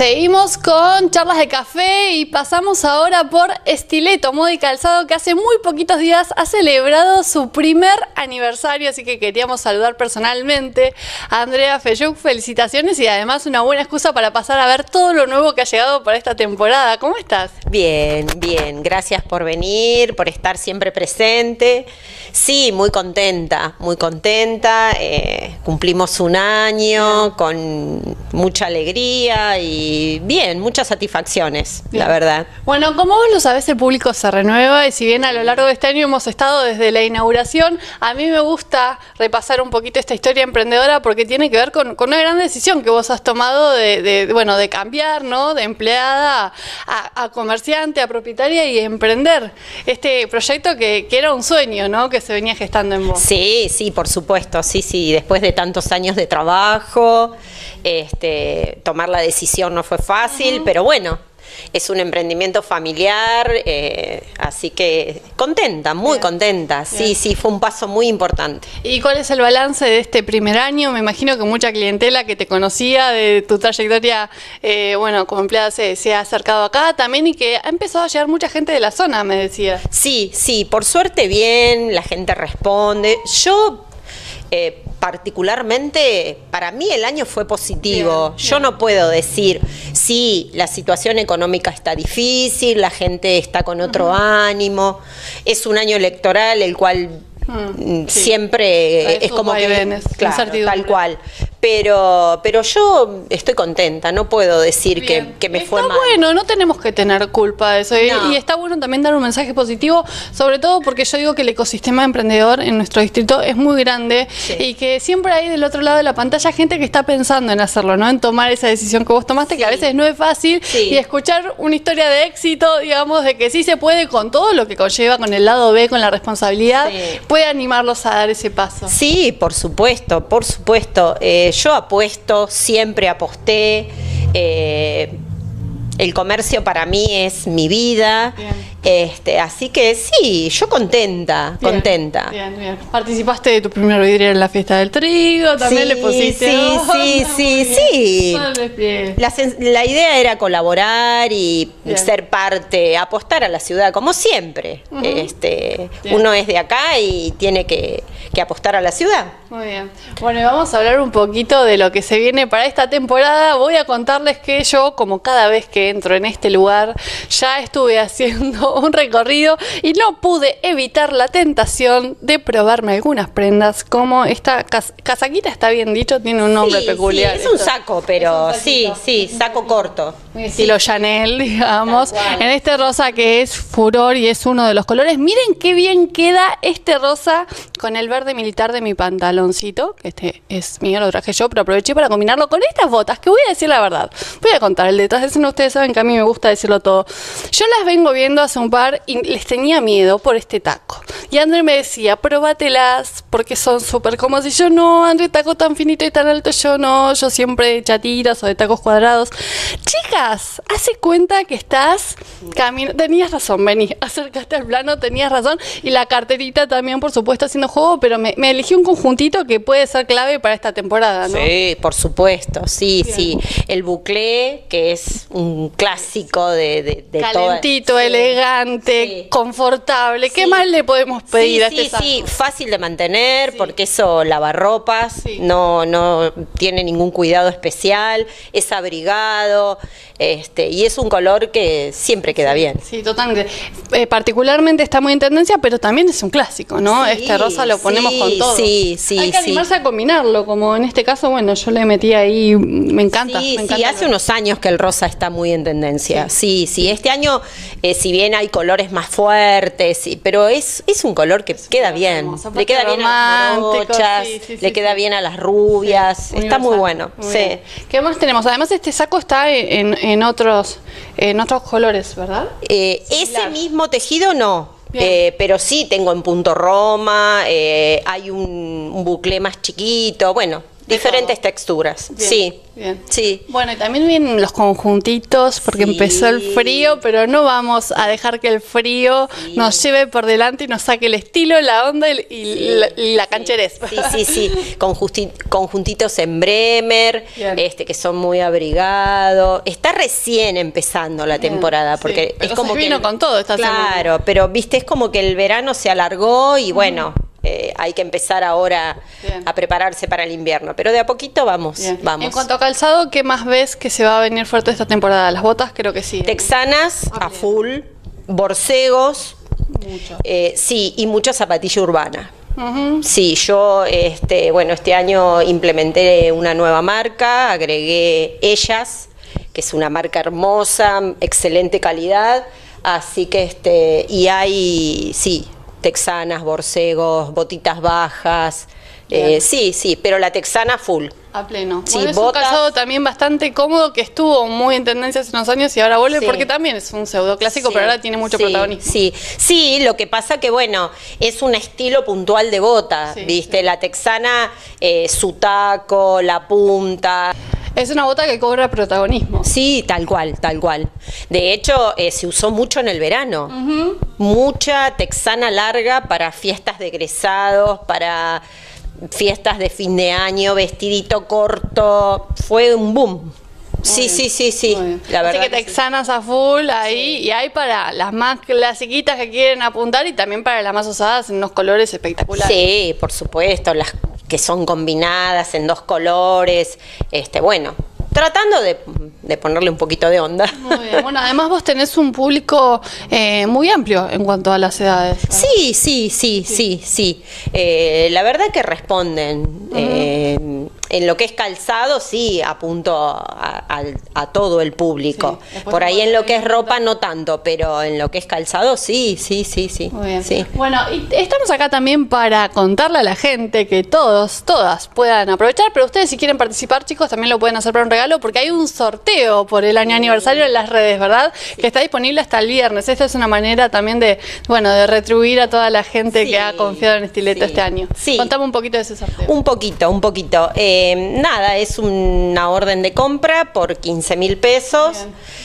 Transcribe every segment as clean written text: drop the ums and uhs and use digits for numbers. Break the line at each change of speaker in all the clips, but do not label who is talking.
Seguimos con charlas de café y pasamos ahora por Estileto, moda y calzado, que hace muy poquitos días ha celebrado su primer aniversario, así que queríamos saludar personalmente a Andrea Feyuk. Felicitaciones y además una buena excusa para pasar a ver todo lo nuevo que ha llegado para esta temporada. ¿Cómo estás?
Bien, bien. Gracias por venir, por estar siempre presente. Sí, muy contenta, muy contenta. Cumplimos un año con mucha alegría y bien, muchas satisfacciones, la verdad.
Bueno, como vos lo sabés, el público se renueva y si bien a lo largo de este año hemos estado desde la inauguración, a mí me gusta repasar un poquito esta historia emprendedora porque tiene que ver con una gran decisión que vos has tomado de cambiar, ¿no? De empleada a comerciante, a propietaria y emprender este proyecto que era un sueño, ¿no? Que se venía gestando en vos.
Sí, sí, por supuesto, sí, después de tantos años de trabajo, tomar la decisión no fue fácil, pero bueno, es un emprendimiento familiar, así que contenta, muy contenta. Sí, sí, fue un paso muy importante.
¿Y cuál es el balance de este primer año? Me imagino que mucha clientela que te conocía de tu trayectoria, como empleada se ha acercado acá también y que ha empezado a llegar mucha gente de la zona, me decía.
Sí, sí, por suerte bien, la gente responde. Yo... particularmente, para mí el año fue positivo. Yo no puedo decir, sí, la situación económica está difícil, la gente está con otro ánimo, es un año electoral el cual siempre es como que, claro, tal cual. Pero yo estoy contenta, no puedo decir que me fue mal.
Está bueno, no tenemos que tener culpa de eso. No. Y está bueno también dar un mensaje positivo, sobre todo porque yo digo que el ecosistema emprendedor en nuestro distrito es muy grande y que siempre hay del otro lado de la pantalla gente que está pensando en hacerlo, ¿no? En tomar esa decisión que vos tomaste, que a veces no es fácil, y escuchar una historia de éxito, digamos, de que sí se puede con todo lo que conlleva, con el lado B, con la responsabilidad, puede animarlos a dar ese paso.
Sí, por supuesto, por supuesto. Yo apuesto, siempre aposté, el comercio para mí es mi vida, así que sí, yo contenta.
Bien. Participaste de tu primer vidrio en la fiesta del trigo, también le pusiste.
Sí. La idea era colaborar y ser parte, apostar a la ciudad, como siempre. Uno es de acá y tiene que apostar a la ciudad.
Muy bien. Bueno, y vamos a hablar un poquito de lo que se viene para esta temporada. Voy a contarles que yo, como cada vez que entro en este lugar, ya estuve haciendo un recorrido y no pude evitar la tentación de probarme algunas prendas, como esta casaquita, está bien dicho, tiene un nombre peculiar.
Sí, es un saco, pero saco corto.
Estilo Chanel, digamos, en este rosa que es furor y es uno de los colores. Miren qué bien queda este rosa con el verde militar de mi pantaloncito, que este es mío, lo traje yo, pero aproveché para combinarlo con estas botas, que voy a decir la verdad. Voy a contar el detrás de escena, ustedes saben que a mí me gusta decirlo todo. Yo las vengo viendo hace un par y les tenía miedo por este taco. Y André me decía, probátelas porque son súper cómodas. Y yo, no, André, taco tan finito y tan alto, yo no, yo siempre de chatiras o de tacos cuadrados. Chicas, hace cuenta que estás caminando. Tenías razón, vení, acércate al plano, tenías razón. Y la carterita también, por supuesto, haciendo juego, pero me elegí un conjuntito que puede ser clave para esta temporada, ¿no?
Sí, por supuesto, sí. El buclé, que es un clásico de
calentito, elegante, confortable. ¿Qué más le podemos pedir a este saco?
Sí, fácil de mantener, porque eso lavarropas, no tiene ningún cuidado especial, es abrigado, y es un color que siempre queda bien.
Sí, totalmente. Particularmente está muy en tendencia, pero también es un clásico, ¿no? Este rosa lo ponemos con todo.
Hay
que animarse a combinarlo, como en este caso, bueno, yo le metí ahí, me encanta.
Hace unos años que el rosa está muy en tendencia. Sí, este año, si bien hay colores más fuertes, pero es un color que queda bien. Le queda bien a las morochas, le queda bien a las rubias, está muy bueno.
Bien. ¿Qué más tenemos? Además, este saco está en otros colores, ¿verdad?
Ese mismo tejido no. Pero sí tengo en punto Roma, hay un buclé más chiquito, bueno, diferentes texturas.
Bien,
Sí,
bien.
sí.
Bueno, y también vienen los conjuntitos, porque
Sí.
empezó el frío, pero no vamos a dejar que el frío nos lleve por delante y nos saque el estilo, la onda y la cancherez.
Sí. Conjuntitos en Bremer,
Bien.
que son muy abrigados. Está recién empezando la temporada, porque
Sí, pero
es como
se
que
vino con todo esta semana.
Claro, pero viste, es como que el verano se alargó y bueno, hay que empezar ahora
Bien.
a prepararse para el invierno. Pero de a poquito vamos,
Bien.
vamos.
En cuanto a calzado, ¿qué más ves que se va a venir fuerte esta temporada? Las botas creo que sí.
Texanas a
bien.
full, borcegos,
Mucho.
sí, y mucha zapatilla urbana.
Ujú.
Sí, yo este año implementé una nueva marca, agregué Ellas, que es una marca hermosa, excelente calidad, así que y hay, sí, texanas, borcegos, botitas bajas,
Bien.
sí, pero la texana full.
A pleno.
Sí,
Bueno, es
botas.
un calzado también bastante cómodo que estuvo muy en tendencia hace unos años y ahora vuelve
Sí.
porque también es un pseudo clásico,
Sí,
pero ahora tiene mucho
sí,
protagonismo.
Sí, lo que pasa que bueno, es un estilo puntual de bota,
Sí,
¿viste? La texana, su taco, la punta.
Es una bota que cobra protagonismo.
Sí, tal cual, tal cual. De hecho, se usó mucho en el verano. Mucha texana larga para fiestas de egresados, para fiestas de fin de año, vestidito corto. Fue un boom. Sí.
Muy bien.
La verdad
Así que
que sí.
texanas a full ahí y hay para las más clasiquitas que quieren apuntar y también para las más usadas en unos colores espectaculares.
Sí, por supuesto, las que son combinadas en dos colores, bueno, tratando de ponerle un poquito de onda.
Muy bien. Bueno, además vos tenés un público muy amplio en cuanto a las edades.
Sí. La verdad que responden. En lo que es calzado, sí, apunto a todo el público.
Sí. Después
Por ahí en lo que es
cuando
ropa no tanto, pero en lo que es calzado, sí.
Muy bien.
Sí.
Bueno, y estamos acá también para contarle a la gente que todas puedan aprovechar, pero ustedes si quieren participar, chicos, también lo pueden hacer para un regalo, porque hay un sorteo por el año aniversario en las redes, ¿verdad? Que está disponible hasta el viernes. Esta es una manera también de retribuir a toda la gente
Sí,
que ha confiado en Estileto
sí,
este año.
sí.
Contame un poquito de ese sorteo.
Un poquito. Nada, es una orden de compra por 15.000 pesos.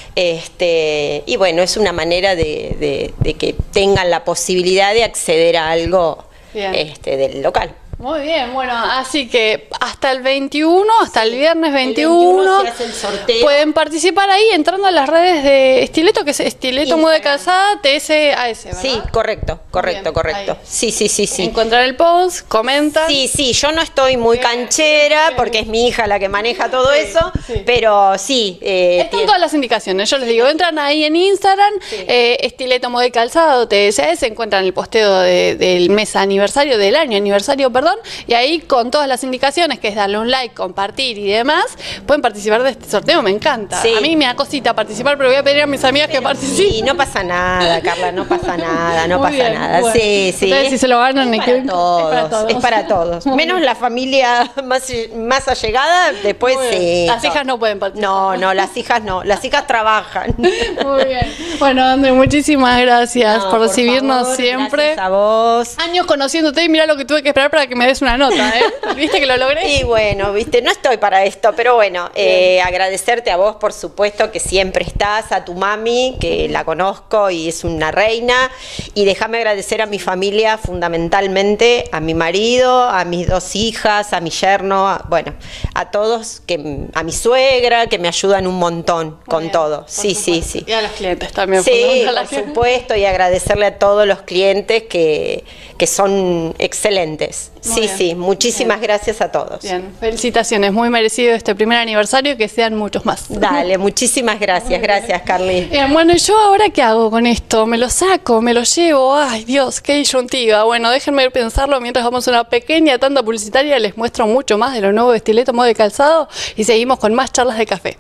Y bueno, es una manera de que tengan la posibilidad de acceder a algo
Bien.
del local.
Muy bien, bueno, así que hasta el 21, hasta el viernes
21
21,
se hace el sorteo.
pueden participar ahí entrando a las redes de Estileto, que es Estileto Moda de Calzada, TSAS, ¿verdad?
Sí, correcto.
Bien, ahí.
Sí.
Encuentran el post, comentan.
Sí, yo no estoy muy canchera
bien.
porque es mi hija la que maneja todo eso,
sí.
pero sí.
Están todas las indicaciones, yo les digo, entran ahí en Instagram, Estileto Moda de Calzado, TSAS, encuentran el posteo del mes aniversario, del año aniversario, perdón, y ahí con todas las indicaciones, que es darle un like, compartir y demás, pueden participar de este sorteo, me encanta.
Sí.
A mí me da cosita participar, pero voy a pedir a mis amigas que participen.
Sí, no pasa nada, Carla, no pasa nada, no
Muy
pasa
bien,
nada.
bueno.
Sí.
Ustedes si se lo ganan,
es para todos, es para todos. Menos la familia más allegada, después
Muy bien.
sí.
Las hijas no pueden participar.
No, las hijas no, las hijas trabajan.
Muy bien. Bueno, André, muchísimas gracias
No,
por recibirnos
favor,
siempre.
Gracias a vos.
Años conociéndote y mira lo que tuve que esperar para que me des una nota, ¿eh? ¿Viste que lo logré?
Y bueno, viste, no estoy para esto, pero bueno, agradecerte a vos, por supuesto, que siempre estás, a tu mami, que la conozco y es una reina, y déjame agradecer a mi familia, fundamentalmente, a mi marido, a mis 2 hijas, a mi yerno, a todos, a mi suegra, que me ayudan un montón con
bien,
todo.
por
Sí.
Y a los clientes también.
Sí,
fundamental.
por supuesto, y agradecerle a todos los clientes que son excelentes.
Muy bien.
Sí, muchísimas gracias a todos.
Bien, felicitaciones, muy merecido este primer aniversario, que sean muchos más.
Dale, muchísimas gracias, Carly.
Bien, bueno, ¿y yo ahora qué hago con esto? ¿Me lo saco? ¿Me lo llevo? Ay, Dios, qué disyuntiva. Bueno, déjenme pensarlo mientras vamos a una pequeña tanda publicitaria. Les muestro mucho más de lo nuevo de Estileto Moda de Calzado y seguimos con más charlas de café.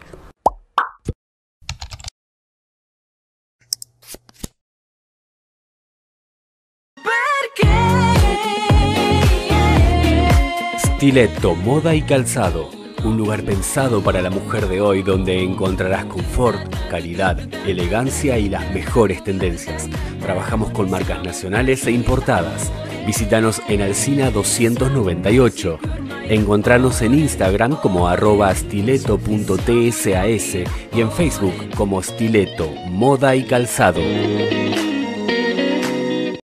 Stiletto Moda y Calzado, un lugar pensado para la mujer de hoy donde encontrarás confort, calidad, elegancia y las mejores tendencias. Trabajamos con marcas nacionales e importadas. Visítanos en Alsina 298. Encontranos en Instagram como @stiletto.tsas y en Facebook como Stiletto Moda y Calzado.